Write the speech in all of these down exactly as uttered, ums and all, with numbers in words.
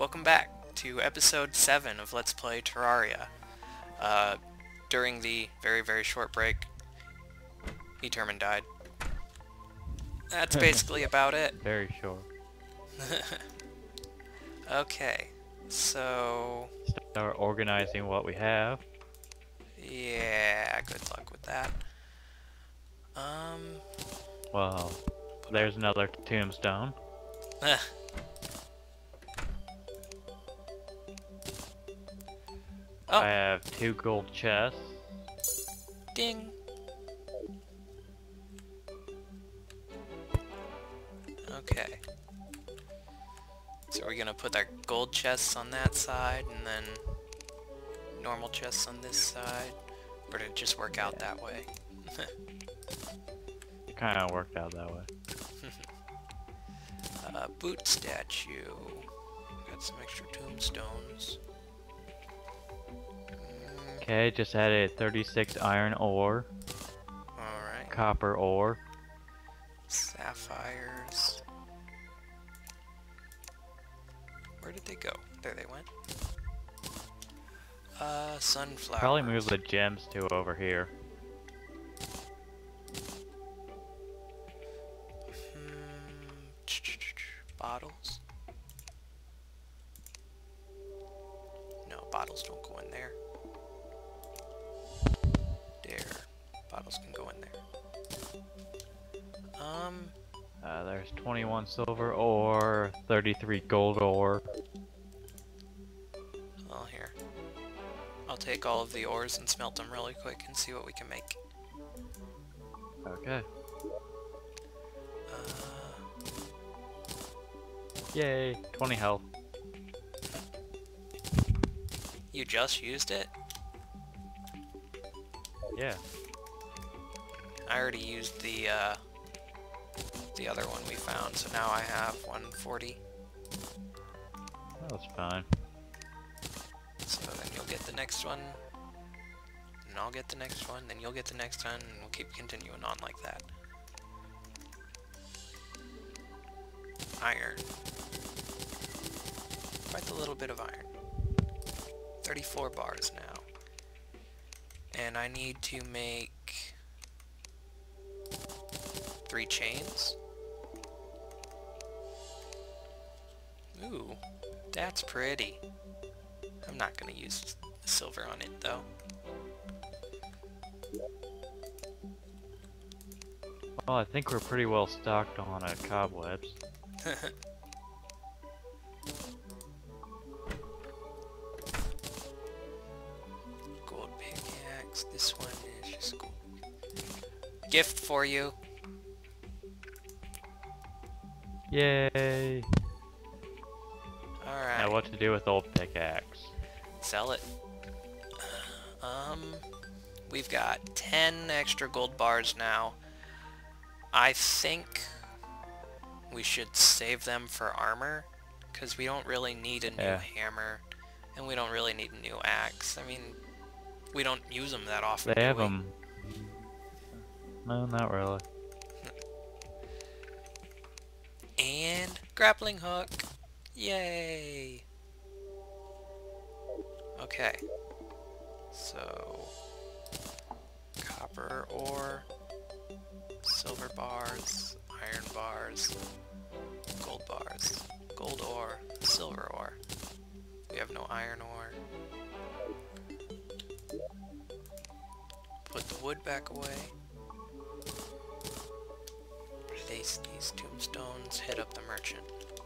welcome back to episode seven of Let's Play Terraria. Uh, during the very, very short break, ETermin died. That's basically about it. Very short. Okay, so... Start organizing what we have. Yeah, good luck with that. Um... Well, there's another tombstone. oh, I have two gold chests. ding! Okay. So we're gonna put our gold chests on that side, and then normal chests on this side. Or did it just work out Yeah. that way? It kind of worked out that way. uh, boot statue. Got some extra tombstones. Mm, Okay, just added thirty-six iron ore, Alright. copper ore. Sapphires. Where did they go? There they went. Uh, sunflowers. Probably move the gems to over here. Hmm, bottles? No, bottles don't go in there. There. Bottles can go in there. Um, Uh, there's twenty-one silver ore, thirty-three gold ore. well, here. I'll take all of the ores and smelt them really quick and see what we can make. Okay. Uh, Yay, twenty health. you just used it? Yeah. I already used the, uh, the other one we found, so now I have one forty. That's fine. So then you'll get the next one, and I'll get the next one, then you'll get the next one, and we'll keep continuing on like that. Iron. Quite a little bit of iron. thirty-four bars now. And I need to make three chains. Ooh, that's pretty. I'm not gonna use silver on it though. Well, I think we're pretty well stocked on uh, cobwebs. Gold pickaxe. This one is just gold. Gift for you. Yay! Alright. Now what to do with old pickaxe? Sell it. Um, we've got ten extra gold bars now. I think we should save them for armor, because we don't really need a new Yeah. hammer, and we don't really need a new axe. I mean, we don't use them that often. They do have we? them. No, not really. And grappling hook. Yay! Okay. So, copper ore, silver bars, iron bars, gold bars, gold ore, silver ore. We have no iron ore. Put the wood back away. Place these tombstones, hit up the merchant.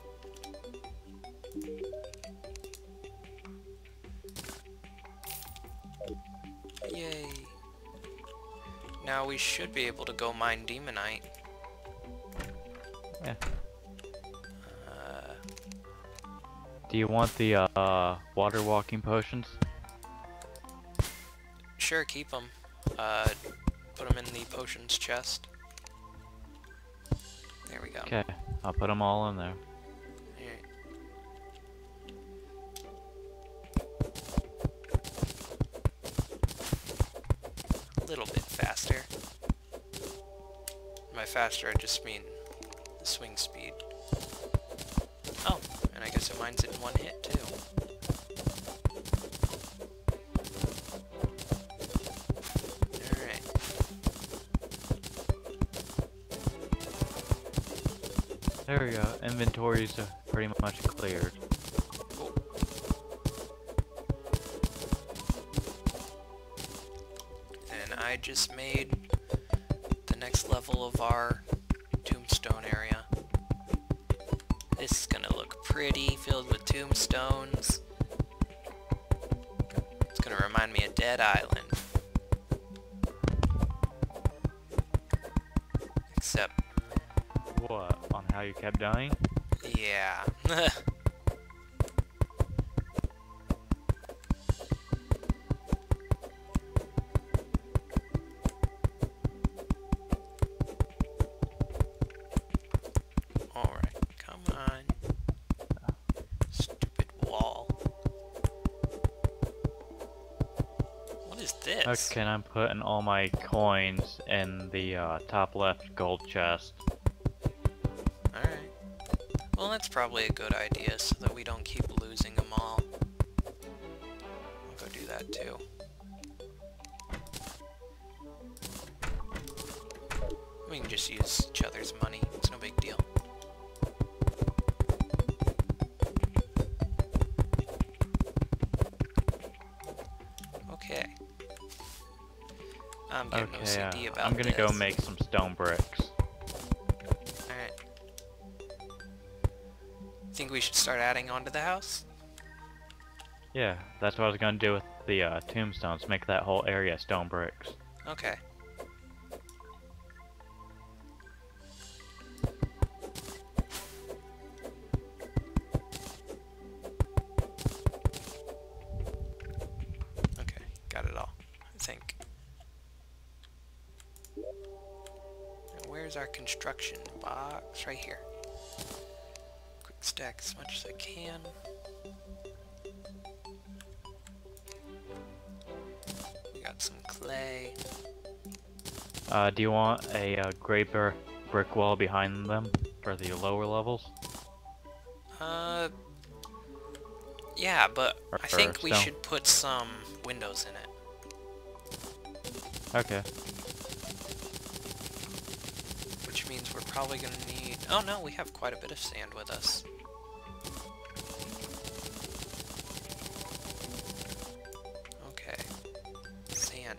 Yay. Now we should be able to go mine demonite. Yeah. Uh, Do you want the uh, water walking potions? sure, keep them. Uh, put them in the potions chest. There we go. Okay, I'll put them all in there. Alright. A little bit faster. By faster, I just mean the swing speed. Oh, and I guess so mine's in one hit too. Alright. There we go. Inventories are pretty much cleared. Cool. And I just made the next level of our tombstone area. This is gonna look pretty, filled with tombstones. It's gonna remind me of Dead Island. Except, What? On how you kept dying? yeah. Alright, come on. Stupid wall. What is this? Okay, and I'm putting all my coins in the uh, top left gold chest. Alright. Well, that's probably a good idea so that we don't keep losing them all. I'll go do that too. We can just use each other's money. It's no big deal. Okay. I'm getting Okay, O C uh, D about I'm gonna this. go make some stone bricks. Alright. Think we should start adding on to the house? Yeah, that's what I was gonna do with the uh, tombstones. Make that whole area stone bricks. Okay. Okay, got it all, I think. Now, where's our construction box? Right here. Quick stack as much as I can. We got some clay. Uh, do you want a uh, gray bur brick wall behind them for the lower levels? Uh, yeah, but Or, I think or we stone? should put some windows in it. Okay. Which means we're probably gonna need... Oh no, we have quite a bit of sand with us. Okay. Sand.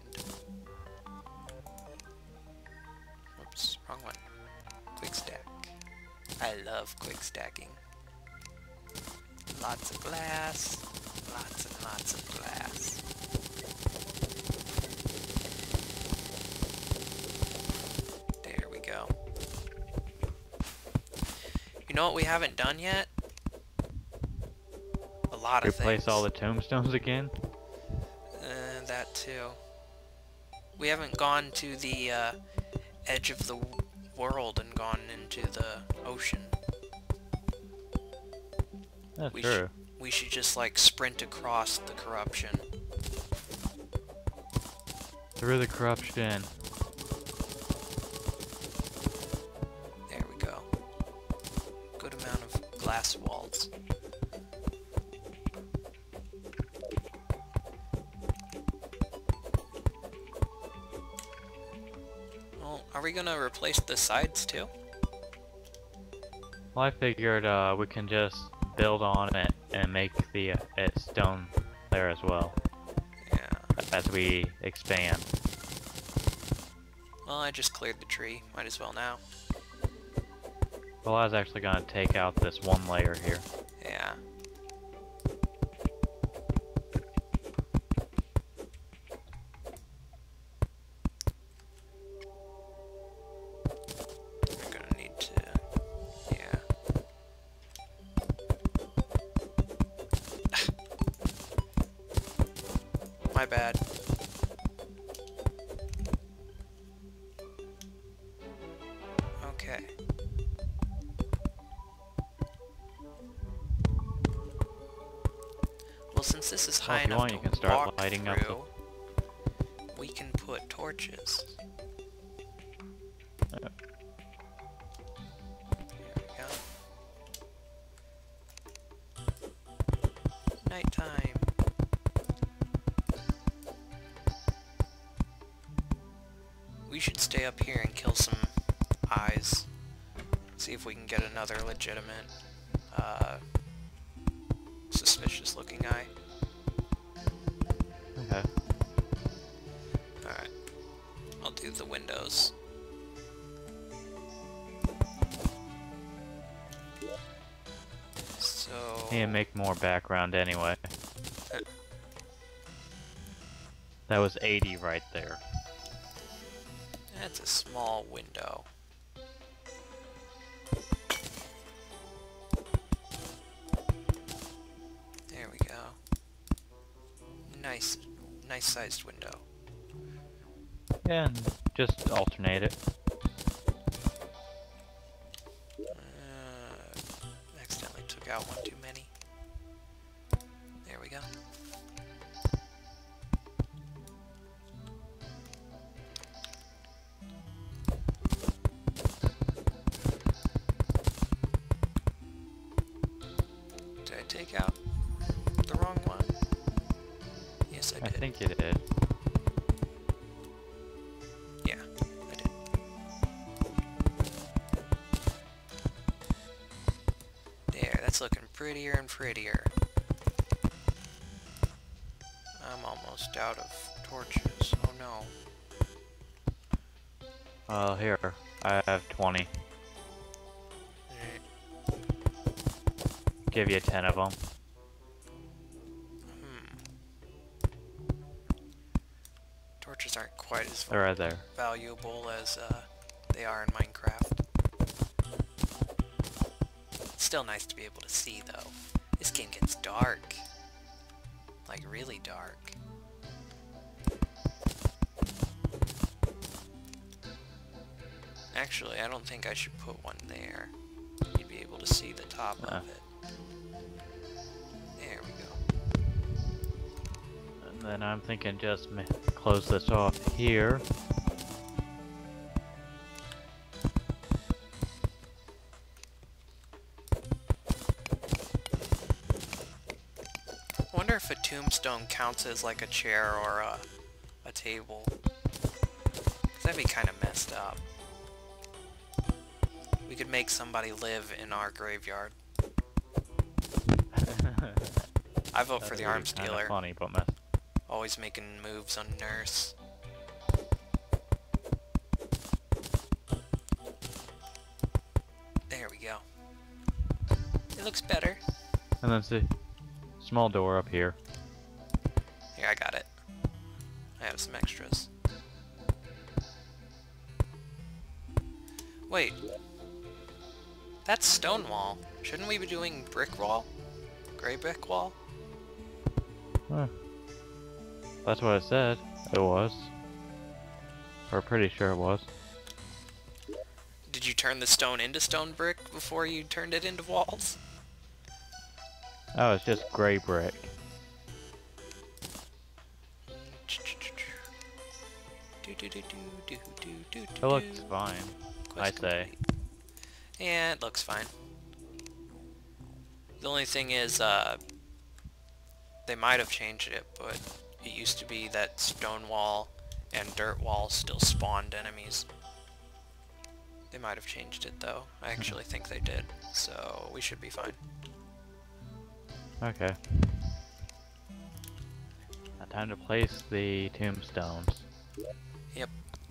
Whoops, wrong one. Quick stack. I love quick stacking. Lots of glass. Lots and lots of glass. There we go. You know what we haven't done yet? A lot of Replace things. all the tombstones again? Uh, that too. We haven't gone to the uh, edge of the w world and gone into the ocean. That's We, true. sh we should just like sprint across the corruption. Through the corruption. There we go. Good amount of glass walls. Well, are we gonna replace the sides too? Well, I figured uh, we can just build on it and make the uh, it stone there as well Yeah. as we expand. Well, I just cleared the tree. Might as well now. Well, I was actually gonna take out this one layer here. Yeah. We're gonna need to... Yeah. My bad. Okay. Well, since this is high if you enough want, to you can start walk lighting up the- through, we can put torches. Uh. There we go. nighttime. We should stay up here and kill some eyes. See if we can get another legitimate, uh, suspicious looking eye. Okay. Alright. I'll do the windows. So... Need to make more background anyway. That was eighty right there. That's a small window. There we go. Nice, nice sized window. Yeah, and just alternate it. Uh, accidentally took out one too many. There we go. Did I take out the wrong one? Yes, I I did. think you did. Yeah, I did. There, that's looking prettier and prettier. I'm almost out of torches. Oh no. Uh, here. I have twenty. Alright. Give you ten of them. Hmm. Torches aren't quite as They're right there. valuable as uh, they are in Minecraft. It's still nice to be able to see, though. This game gets dark. Like, really dark. Actually, I don't think I should put one there. You'd be able to see the top Uh. of it. There we go. And then I'm thinking just ma close this off here. I wonder if a tombstone counts as like a chair or a, a table. 'Cause that'd be kind of messed up. We could make somebody live in our graveyard. I vote for the arms dealer. Funny, but mess. Always making moves on Nurse. There we go. It looks better. And then see, small door up here. Here, I got it. I have some extras. Wait. That's stone wall. Shouldn't we be doing brick wall? Gray brick wall? Huh. That's what I said. It was. Or pretty sure it was. Did you turn the stone into stone brick before you turned it into walls? Oh, it's just gray brick. It looks fine, I say. Yeah, it looks fine. The only thing is, uh, they might have changed it, but it used to be that stone wall and dirt wall still spawned enemies. They might have changed it though. I actually think they did, so we should be fine. Okay. Now time to place the tombstones. Yep.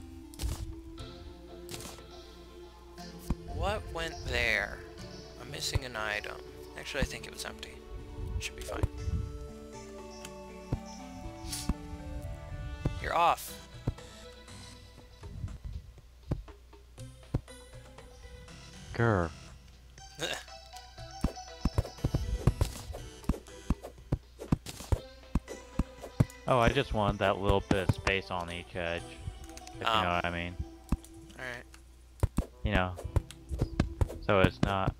What went there? I'm missing an item. Actually, I think it was empty. Should be fine. You're off. Grr. Oh, I just want that little bit of space on each edge. If Oh. you know what I mean. Alright. You know. So it's not,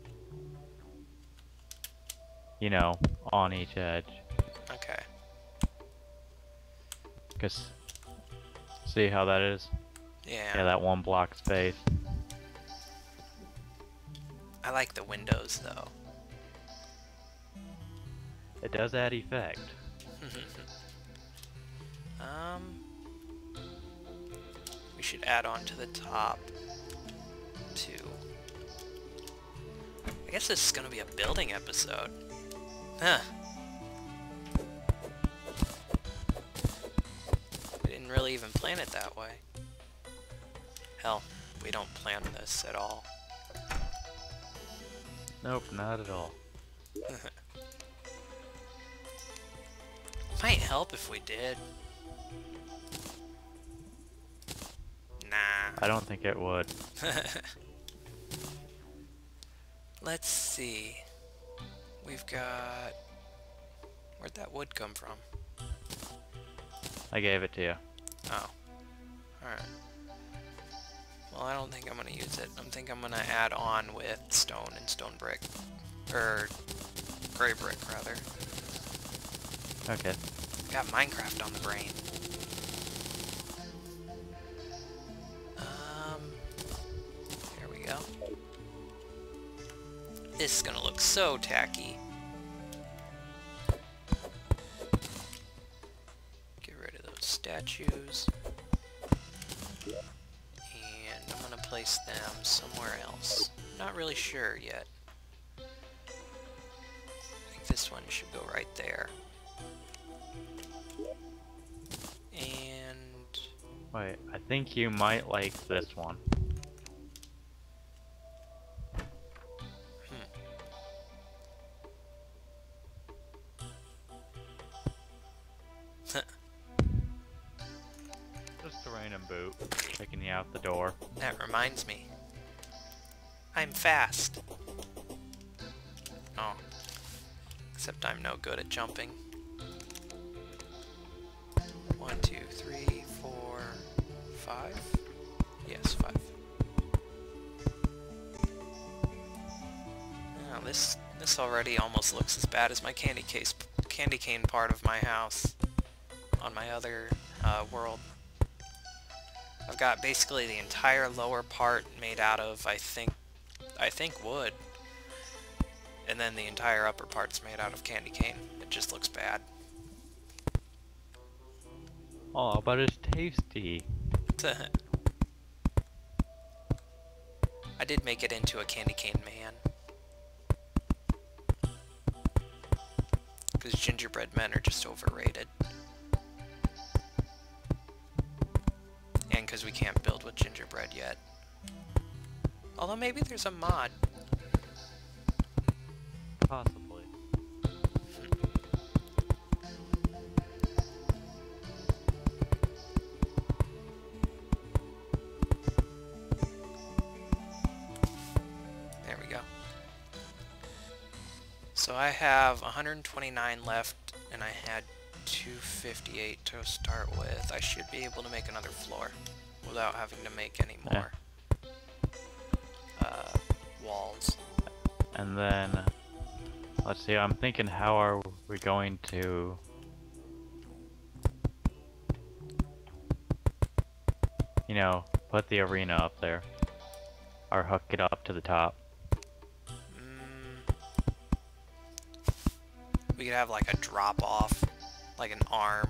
you know, on each edge. Okay. Cause, see how that is? Yeah. Yeah, that one block space. I like the windows though. It does add effect. um, we should add on to the top, too. I guess this is gonna be a building episode. Huh. We didn't really even plan it that way. Hell, we don't plan this at all. Nope, not at all. Might help if we did. Nah. I don't think it would. Let's see. We've got... Where'd that wood come from? I gave it to you. Oh. Alright. Well, I don't think I'm gonna use it. I think I'm gonna add on with stone and stone brick. Or... gray brick, rather. Okay. Got Minecraft on the brain. Um... There we go. This is gonna look so tacky. Get rid of those statues. And I'm gonna place them somewhere else. Not really sure yet. I think this one should go right there. And... Wait, I think you might like this one. Just a random boot, taking you out the door. That reminds me. I'm fast. Oh. Except I'm no good at jumping. One, two, three, four, five? Yes, five. Oh, this this already almost looks as bad as my candy case candy cane part of my house on my other uh, world. I've got basically the entire lower part made out of, I think, I think wood, and then the entire upper part's made out of candy cane. It just looks bad. Oh, but it's tasty. I did make it into a candy cane man. Because gingerbread men are just overrated. And because we can't build with gingerbread yet. Although maybe there's a mod. Possibly. There we go. So I have one hundred twenty-nine left, and I had two fifty-eight to start with. I should be able to make another floor without having to make any more uh, walls. And then, let's see, I'm thinking, how are we going to... You know, put the arena up there. Or hook it up to the top. We could have like a drop off, like an arm.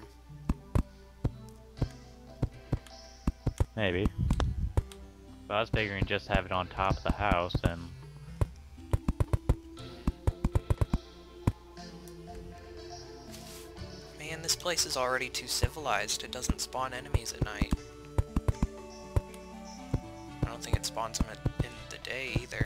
Maybe. But I was figuring just have it on top of the house and... Man, this place is already too civilized. It doesn't spawn enemies at night. I don't think it spawns them at, in the day either.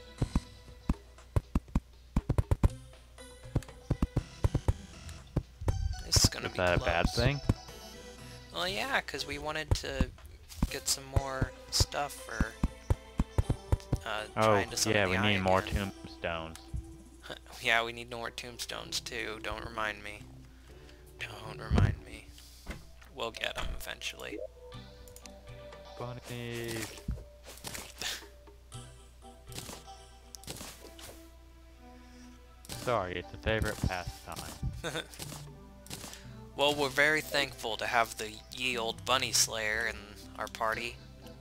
This is gonna Is be that close. a bad thing? Well, yeah, because we wanted to get some more stuff for uh, Oh, trying to summon yeah, the we eye need more again. tombstones. Yeah, we need more tombstones too. Don't remind me. Don't remind me. We'll get them eventually. Bunny. Sorry, it's a favorite pastime. Well, we're very thankful to have the ye old bunny slayer in our party.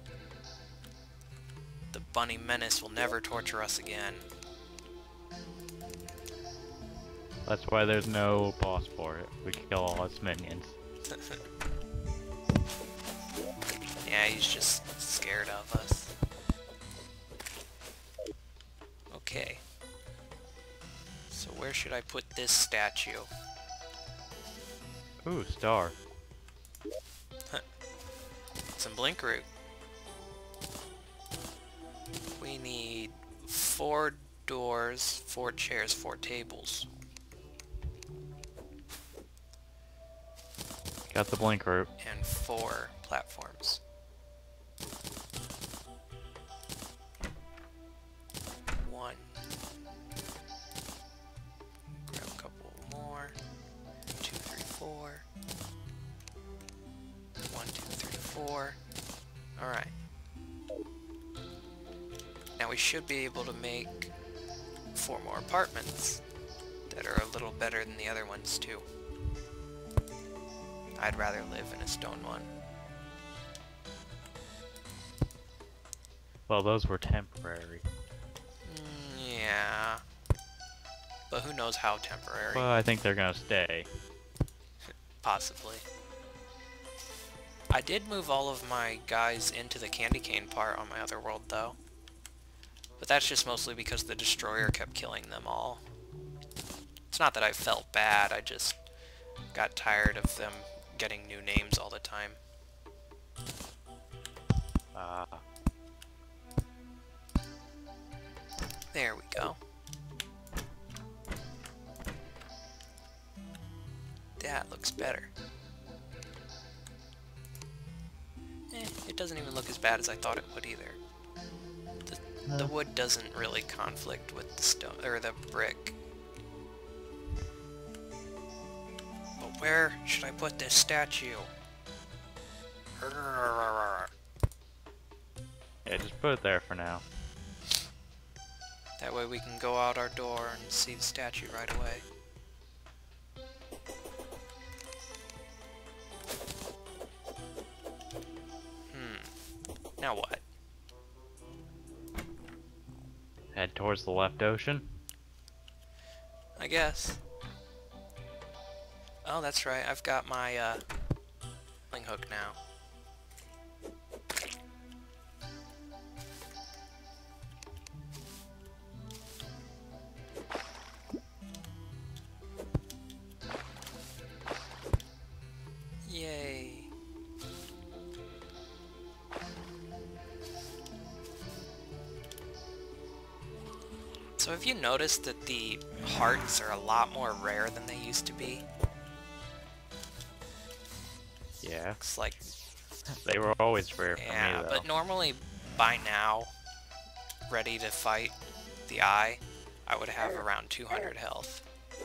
The bunny menace will never torture us again. That's why there's no boss for it. We kill all its minions. Yeah, he's just scared of us. Okay. So where should I put this statue? Ooh, star. Some blink root. We need four doors, four chairs, four tables. Got the blink root. And four platforms. One. Grab a couple more. Two, three, four. One, two, three, four. Alright. Now we should be able to make four more apartments that are a little better than the other ones too. I'd rather live in a stone one. Well, those were temporary. Mm, yeah. But who knows how temporary. Well, I think they're gonna stay. Possibly. I did move all of my guys into the candy cane part on my other world though. But that's just mostly because the destroyer kept killing them all. It's not that I felt bad, I just got tired of them getting new names all the time. Ah. There we go. That looks better. Eh, it doesn't even look as bad as I thought it would either. The, the wood doesn't really conflict with the stone or the brick. But where should I put this statue? Yeah, just put it there for now. That way we can go out our door and see the statue right away. Hmm. Now what? Head towards the left ocean. I guess. Oh, that's right. I've got my uh, link hook now. Yay. So have you noticed that the hearts are a lot more rare than they used to be? Yeah. It's like... They were always rare for yeah, me, though. but normally by now, ready to fight the eye, I would have around two hundred health.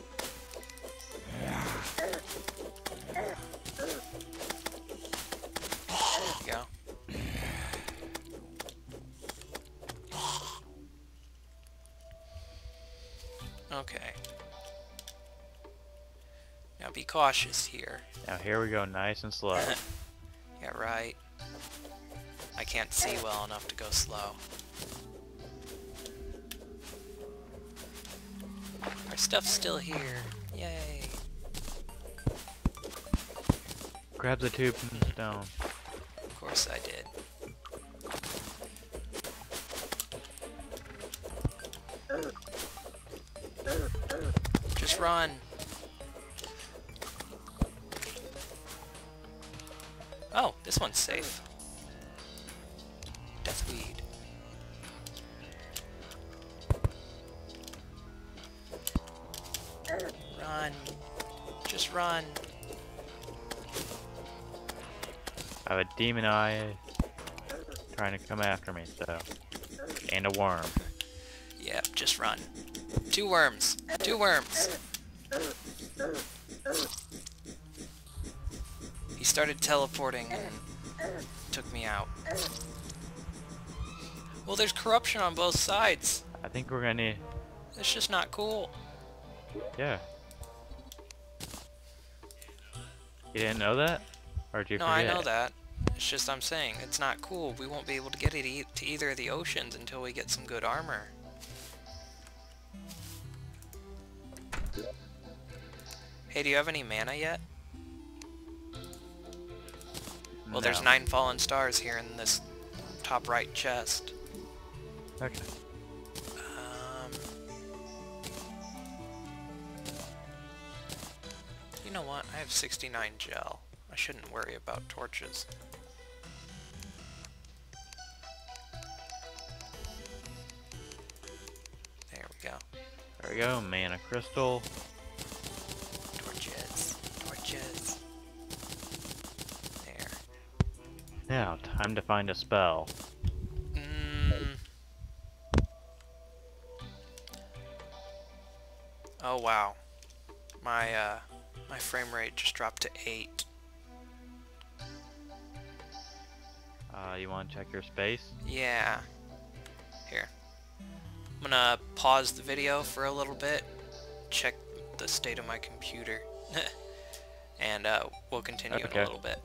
There you go. Okay. Now be cautious here. Now here we go, nice and slow. Yeah, right. I can't see well enough to go slow. Our stuff's still here. Yay. Grab the tube from the stone. Of course I did. Just run. Oh, this one's safe. Deathweed. Run. Just run. I have a demon eye trying to come after me, so. And a worm. Yep, just run. Two worms. Two worms. He started teleporting and took me out. Well, there's corruption on both sides. I think we're gonna need... It's just not cool. Yeah. You didn't know that? Or did you No, forget? I know that. It's just I'm saying, it's not cool. We won't be able to get it e to either of the oceans until we get some good armor. Hey, do you have any mana yet? Well, No. there's nine fallen stars here in this top right chest. Okay. Um, you know what? I have sixty-nine gel. I shouldn't worry about torches. There we go. There we go, mana crystal. Torches. Torches. There. Now, time to find a spell. Mm. Oh wow. My uh my frame rate just dropped to eight. Uh, you want to check your space? Yeah. Here. I'm gonna pause the video for a little bit, check the state of my computer, and uh, we'll continue Okay. in a little bit.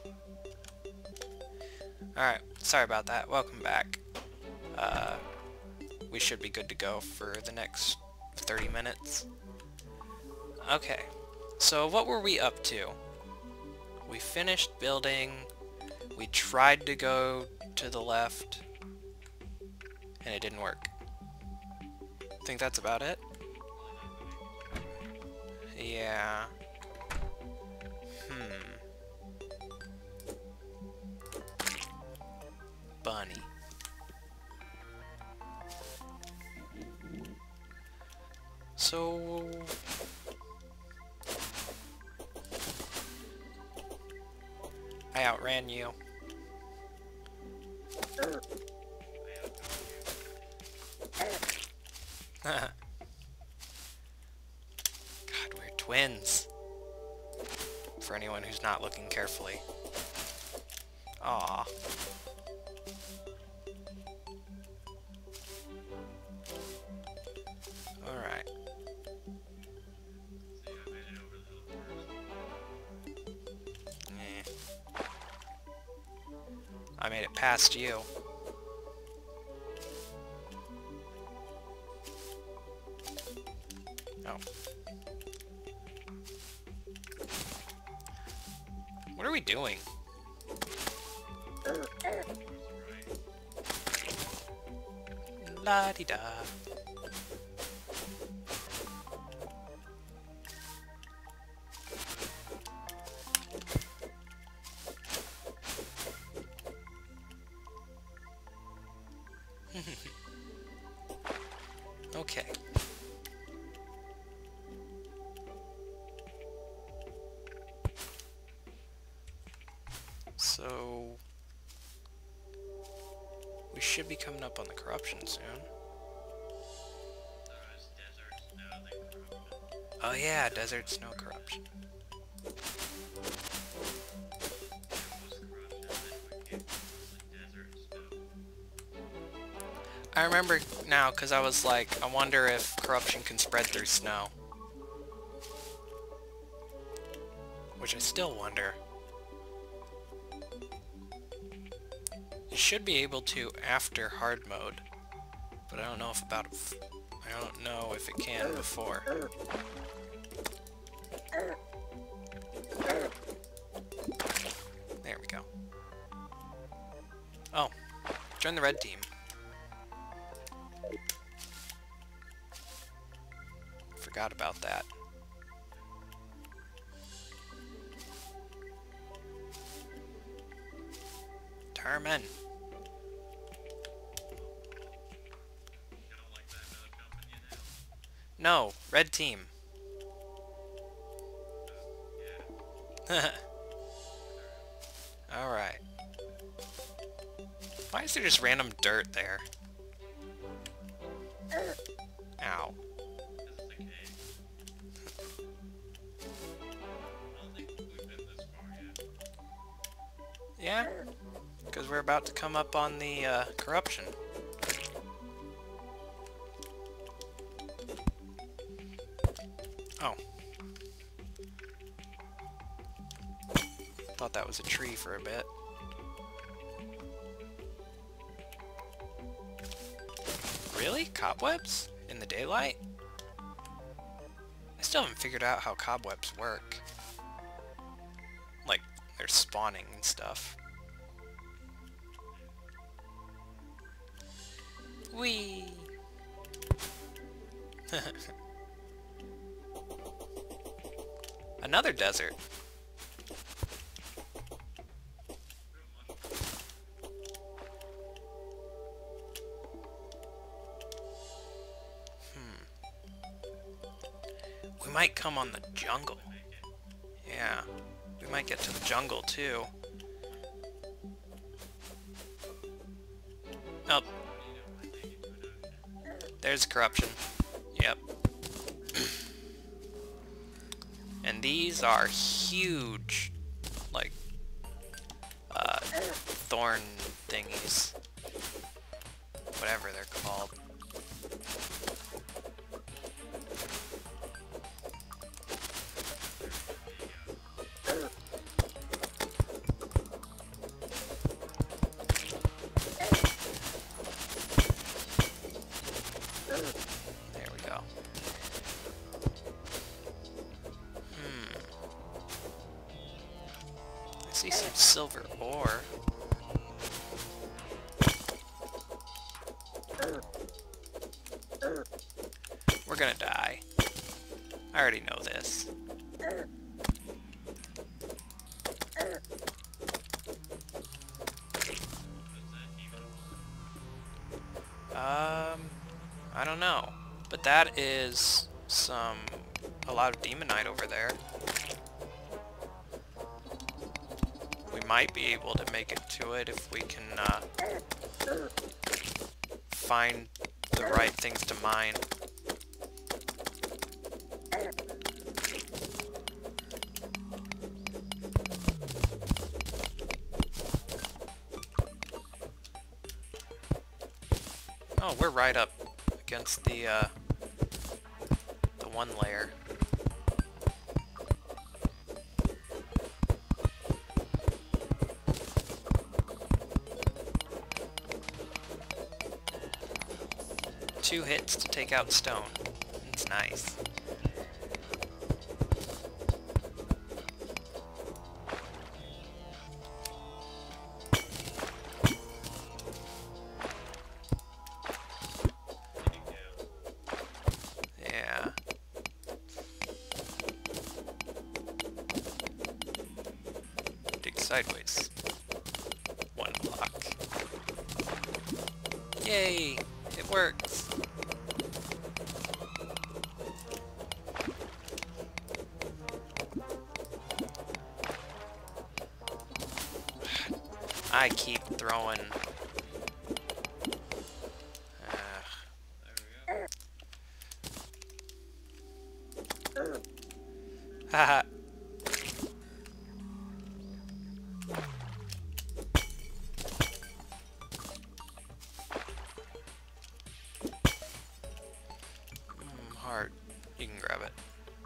Alright, sorry about that. Welcome back. Uh, we should be good to go for the next thirty minutes. Okay, so what were we up to? We finished building, we tried to go to the left, and it didn't work. I think that's about it. Yeah. Hmm. Bunny. So... I outran you. God, we're twins. For anyone who's not looking carefully. Aw. Alright. Eh. I made it past you. Oh. What are we doing? La-di-da. Okay. So we should be coming up on the corruption soon. Oh yeah, desert snow corruption. I remember now because I was like, I wonder if corruption can spread through snow. Which I still wonder. You should be able to after hard mode, but I don't know if about f I don't know if it can before. There we go. Oh, join the red team. Forgot about that. Termin. No, red team. Alright. Why is there just random dirt there? Ow. Yeah, because we're about to come up on the uh, corruption. Oh. Thought that was a tree for a bit. Really? Cobwebs? In the daylight? I Still haven't figured out how cobwebs work. Like, they're spawning and stuff. Whee! Another desert. Hmm. We might come on the jungle. Yeah. We might get to the jungle too. Oh. There's corruption. Yep. And these are huge, like, uh, thorn thingies. Whatever they're called. There we go. Hmm. I see some silver ore. We're gonna die. I already know this. Um, I don't know. But that is some, a lot of demonite over there. We might be able to make it to it if we can, uh, find the right things to mine. Oh, we're right up against the, uh, the one layer. Two hits to take out stone. It's nice. Yeah. Dig sideways. One block. Yay! It works! I keep throwing... Haha. mm, heart. You can grab it.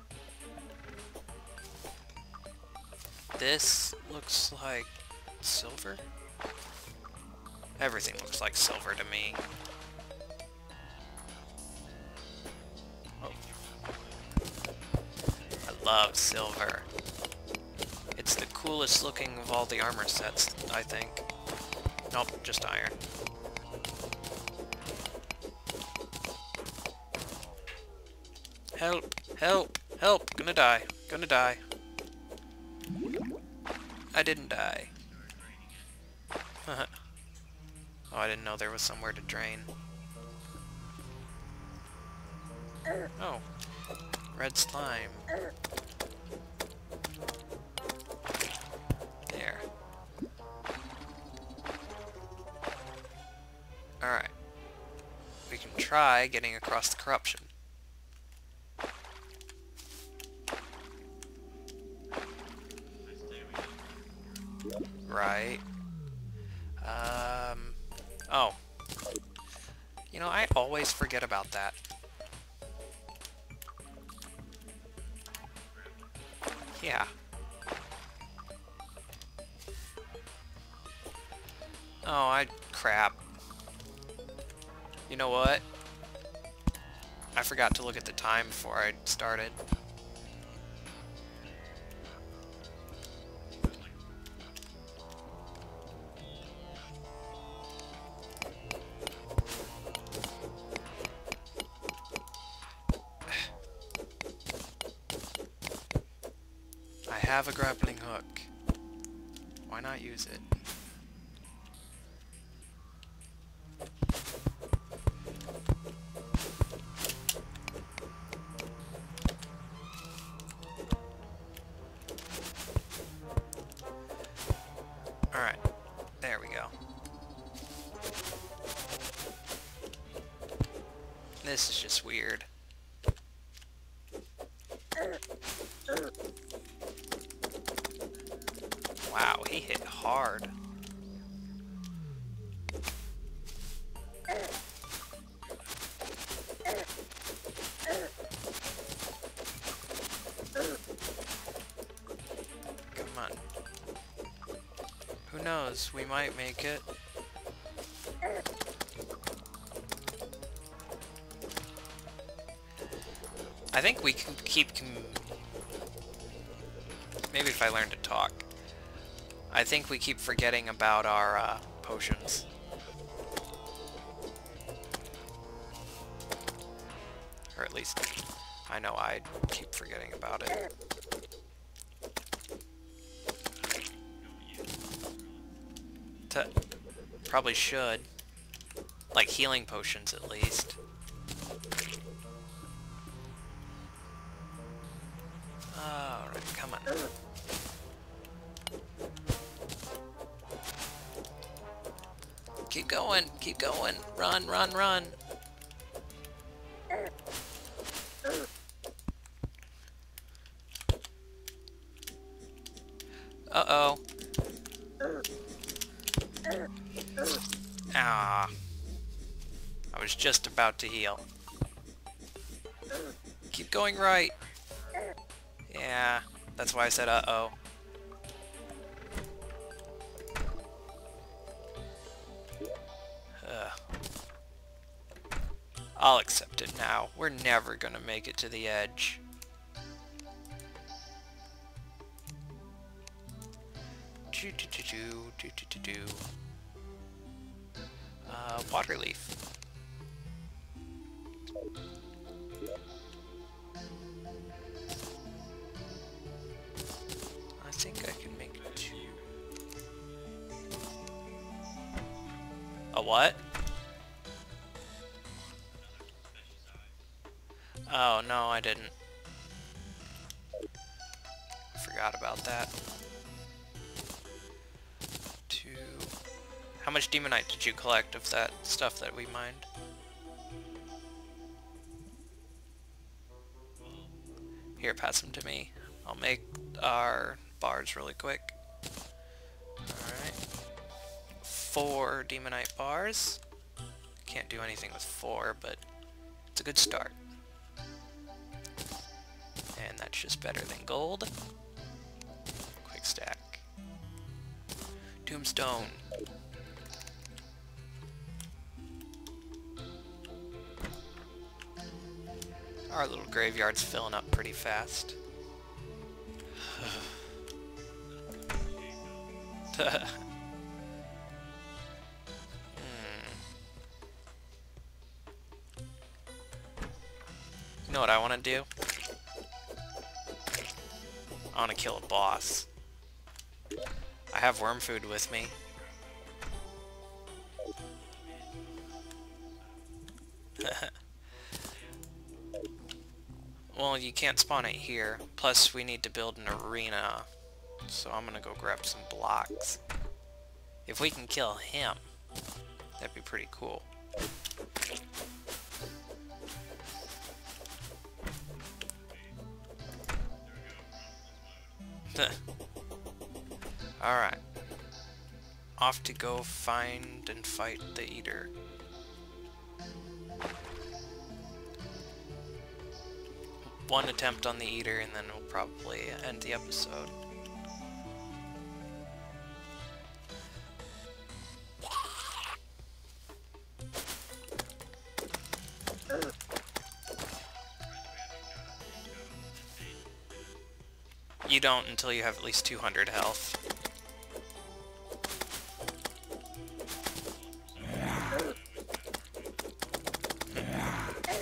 This looks like silver? Everything looks like silver to me. Oh. I love silver. It's the coolest looking of all the armor sets, I think. Nope, just iron. Help! Help! Help! Gonna die. Gonna die. I didn't die. Oh, I didn't know there was somewhere to drain. Oh. Red slime. There. Alright. We can try getting across the corruption. Right. Um... Oh. You know, I always forget about that. Yeah. Oh, I... crap. You know what? I forgot to look at the time before I started. have a grappling hook. Why not use it? Alright, there we go. This is just weird. Wow, he hit hard. Come on. Who knows? We might make it. I think we can keep... Com Maybe if I learn to talk. I think we keep forgetting about our uh, potions. Or at least, I know I keep forgetting about it. T probably should. Like healing potions, at least. Alright, come on. Keep going, keep going. Run, run, run. Uh-oh. Ah. I was just about to heal. Keep going right. Yeah, that's why I said uh-oh. I'll accept it now. We're never gonna make it to the edge. Do do do do do do do do. Uh, water leaf. I think I can make two. A what? Oh, no, I didn't. Forgot about that. Two. How much demonite did you collect of that stuff that we mined? Here, pass them to me. I'll make our bars really quick. Alright. Four demonite bars. Can't do anything with four, but it's a good start. And that's just better than gold. Quick stack. Tombstone. Our little graveyard's filling up pretty fast. hmm. You know what I want to do? I want to kill a boss. I have worm food with me. Well, you can't spawn it here. Plus, we need to build an arena. So I'm gonna go grab some blocks. If we can kill him, that'd be pretty cool. Alright. Off to go find and fight the Eater. One attempt on the Eater and then we'll probably end the episode. You don't until you have at least two hundred health.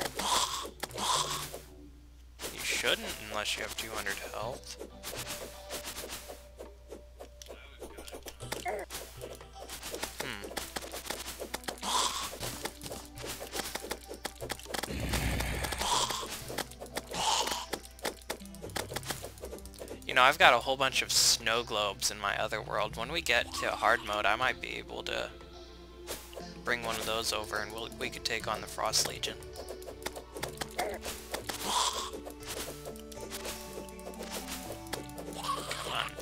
You shouldn't unless you have two hundred health. You know, I've got a whole bunch of snow globes in my other world. When we get to hard mode, I might be able to bring one of those over and we'll, we could take on the Frost Legion. Come on.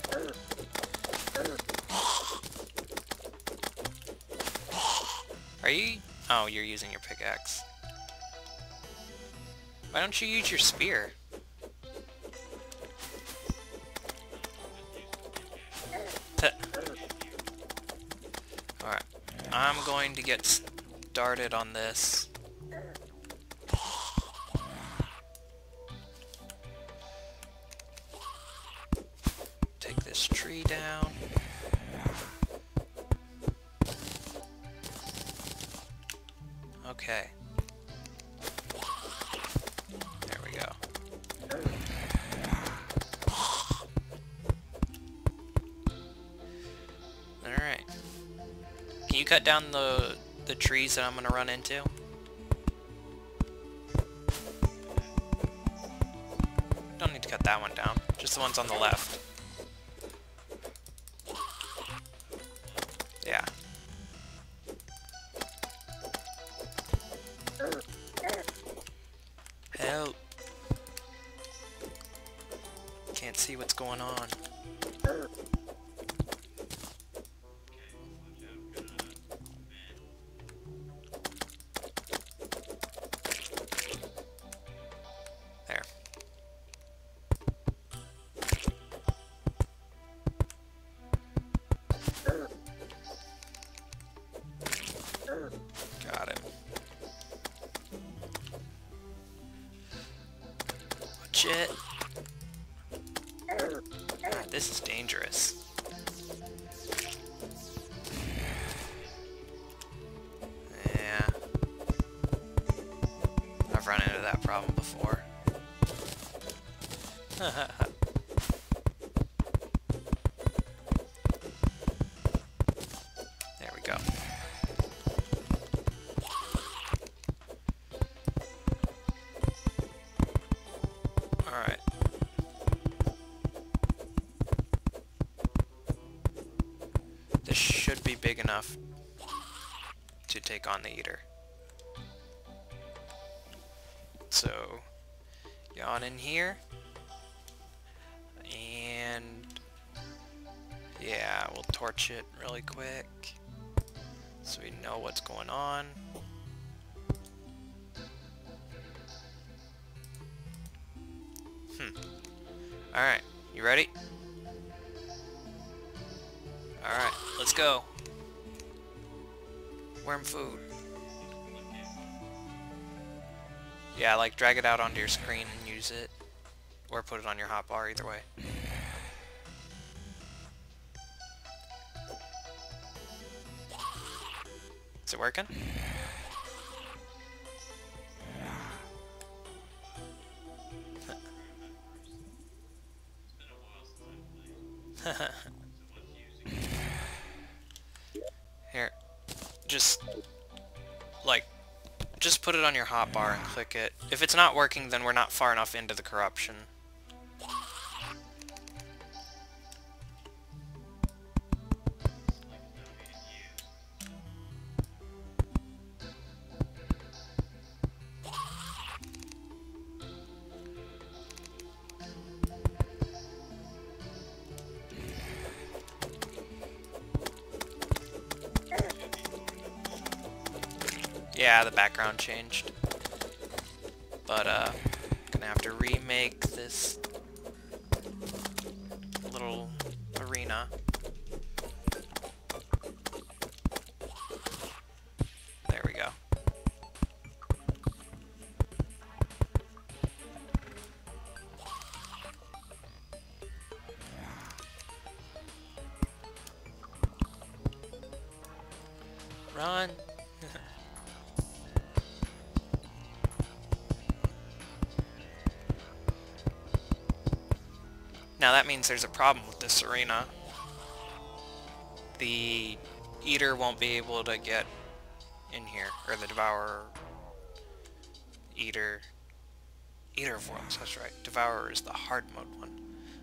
Are you... Oh, you're using your pickaxe. Why don't you use your spear? Alright. I'm going to get started on this. Take this tree down. Okay. There we go. Alright. Can you cut down the the trees that I'm gonna run into? Don't need to cut that one down. Just the ones on the left. Yeah. Help. Can't see what's going on. There. Got him. Watch it. God, this is dangerous. Yeah. I've run into that problem before. There we go. Alright. This should be big enough to take on the eater. So, yawn in here. And yeah, we'll torch it really quick so we know what's going on. Hmm. Alright, you ready? Alright, let's go. Worm food. Yeah, like drag it out onto your screen and use it. Or put it on your hotbar, either way. Is it working? Here, just like just put it on your hotbar and click it. If it's not working, then we're not far enough into the corruption. Yeah, the background changed. But, uh, gonna have to remake this little arena. There we go. Run! Now that means there's a problem with this arena. The eater won't be able to get in here, or the devourer, eater, eater of worlds, that's right. Devourer is the hard mode one.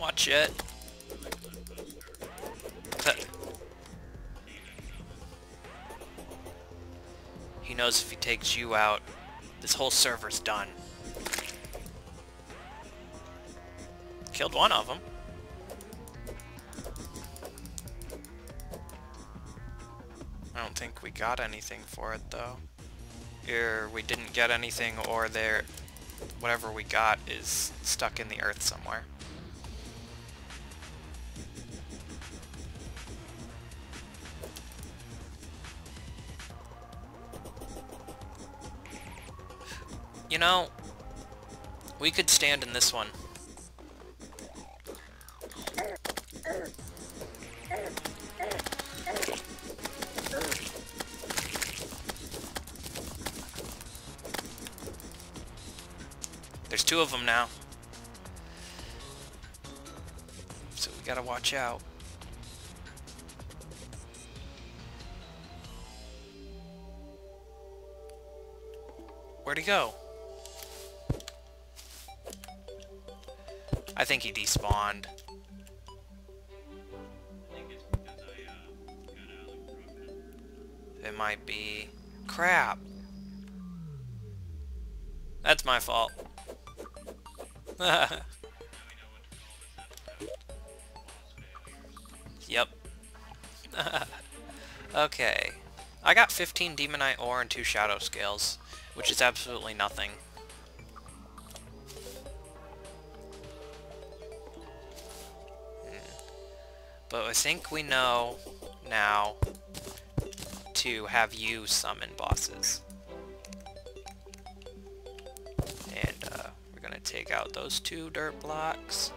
Watch it. He knows if he takes you out, this whole server's done. Killed one of them. I don't think we got anything for it, though. Or we didn't get anything, or there, whatever we got is stuck in the earth somewhere. You know, we could stand in this one. There's two of them now. So we gotta watch out. Where'd he go? I think he despawned. It might be... Crap! That's my fault. Yep. Okay. I got fifteen demonite ore and two shadow scales, which is absolutely nothing. But I think we know now to have you summon bosses. And uh, we're gonna take out those two dirt blocks.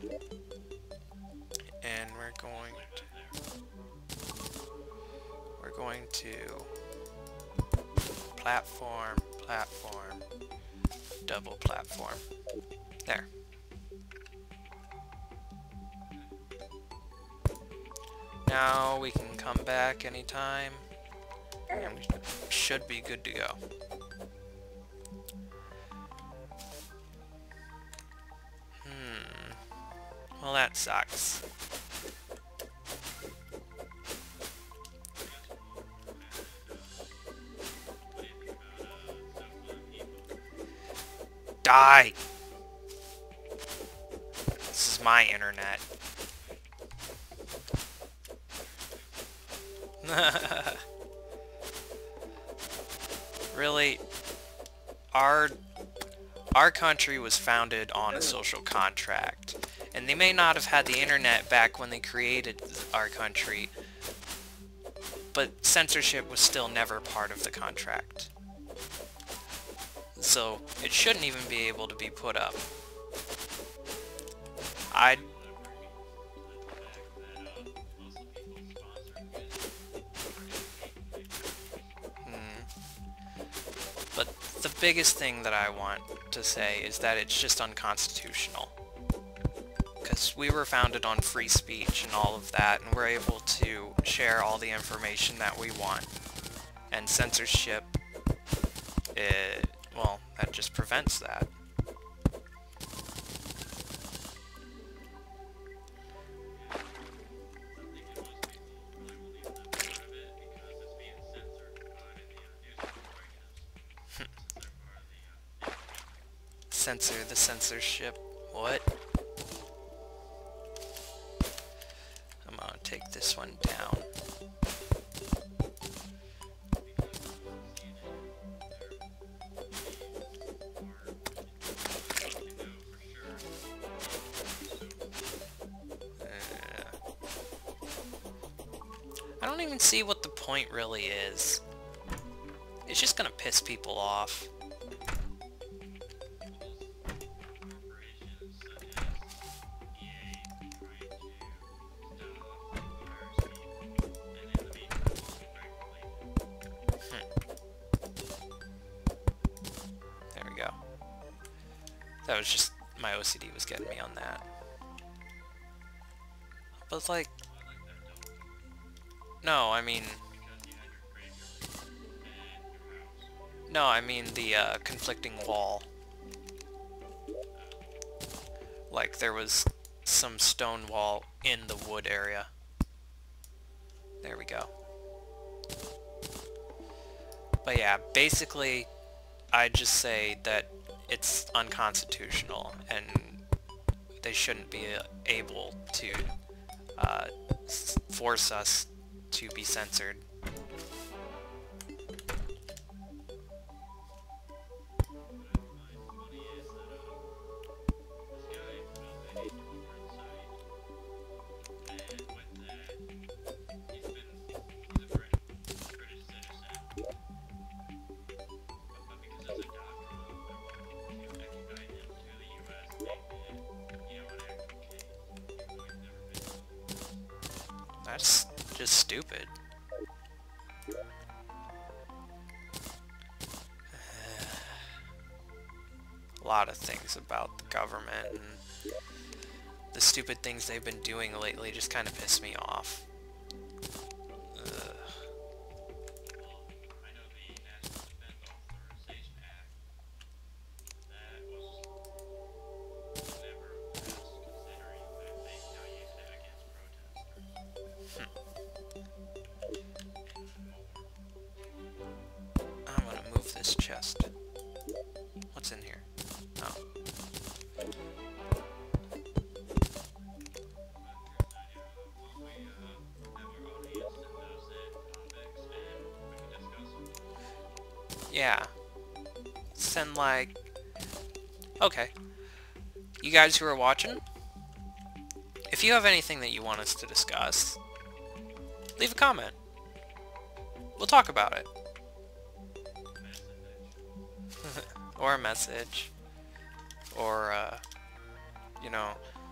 And we're going to... We're going to... Platform, platform, double platform. There. Now we can come back anytime, and we should be good to go. Hmm. Well, that sucks. Die! This is my internet. Really, our our country was founded on a social contract, and they may not have had the internet back when they created our country, but censorship was still never part of the contract. So it shouldn't even be able to be put up. I'd But the biggest thing that I want to say is that it's just unconstitutional. Because we were founded on free speech and all of that, and we're able to share all the information that we want. And censorship, it, well, that just prevents that. Censor the censorship. What? I'm gonna take this one down. Uh, I don't even see what the point really is. It's just gonna piss people off. That was just, my O C D was getting me on that. But like, no, I mean, no, I mean the uh, conflicting wall. Like there was some stone wall in the wood area. There we go. But yeah, basically, I just say that it's unconstitutional, and they shouldn't be able to uh, force us to be censored. That's just stupid. A lot of things about the government and the stupid things they've been doing lately just kind of piss me off. Ugh. I'm gonna move this chest. What's in here? Oh. Yeah. Send like... Okay. You guys who are watching, if you have anything that you want us to discuss, leave a comment. We'll talk about it. Or a message. Or, uh, you know,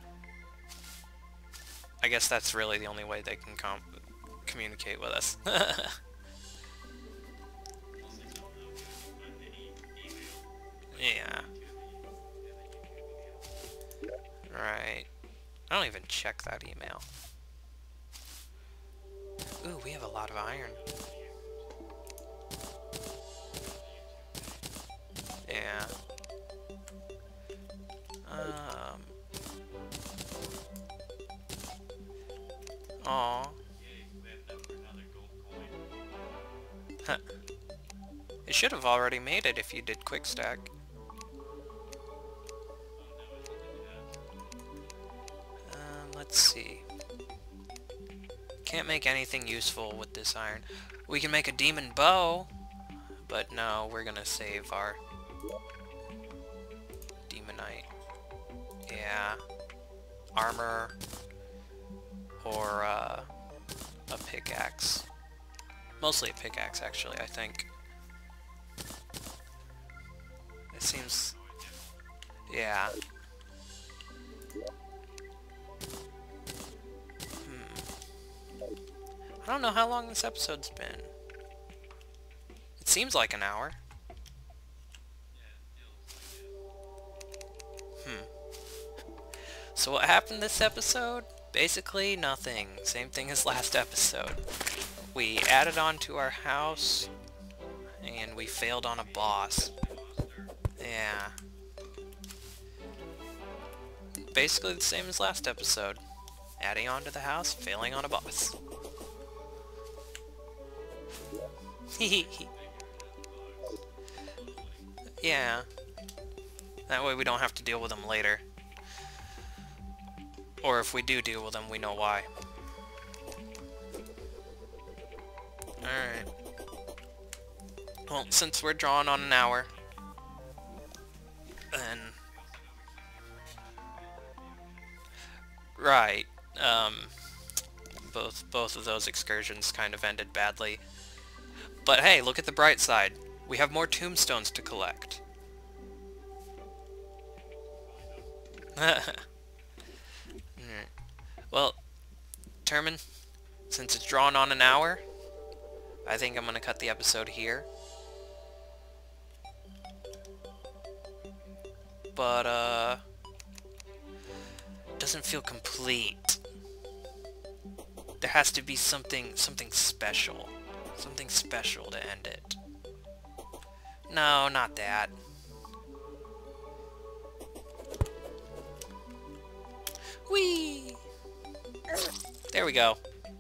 I guess that's really the only way they can com communicate with us. Yeah. Right. I don't even check that email. Ooh, we have a lot of iron. Yeah. Um. Aw. Huh. It should have already made it if you did quick stack. Um, let's see. Can't make anything useful with this iron. We can make a demon bow, but no, we're gonna save our demonite. Yeah. Armor or uh, a pickaxe. Mostly a pickaxe, actually, I think. It seems... Yeah. Hmm. I don't know how long this episode's been. It seems like an hour. Hmm. So what happened this episode? Basically nothing. Same thing as last episode. We added on to our house, and we failed on a boss. Yeah. Basically the same as last episode. Adding on to the house, failing on a boss. Yeah. That way we don't have to deal with them later. Or if we do deal with them, we know why. Alright. Well, since we're drawing on an hour, then... Right. Um, both, both of those excursions kind of ended badly. But hey, look at the bright side. We have more tombstones to collect. Well, Termin, since it's drawn on an hour, I think I'm going to cut the episode here. But, uh... doesn't feel complete. There has to be something, something special. Something special to end it. No, not that. Whee! There we go.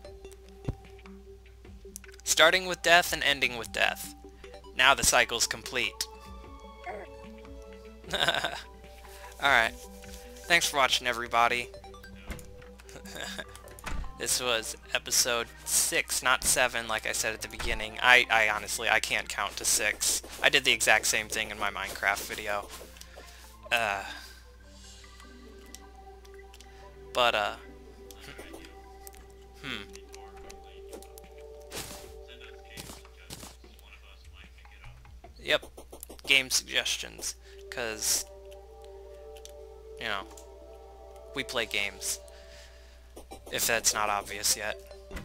Starting with death and ending with death. Now the cycle's complete. Alright. Thanks for watching, everybody. This was episode six, not seven, like I said at the beginning. I, I honestly, I can't count to six. I did the exact same thing in my Minecraft video. Uh, but, uh... Hmm. Yep. Game suggestions. Because, you know, we play games. If that's not obvious yet.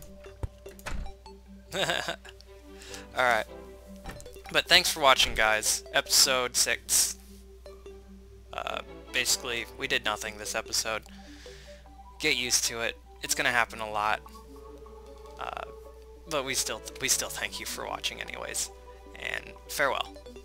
Alright. But thanks for watching, guys. Episode six. Uh, basically, we did nothing this episode. Get used to it. It's gonna happen a lot. Uh, but we still, we still thank you for watching anyways. And farewell.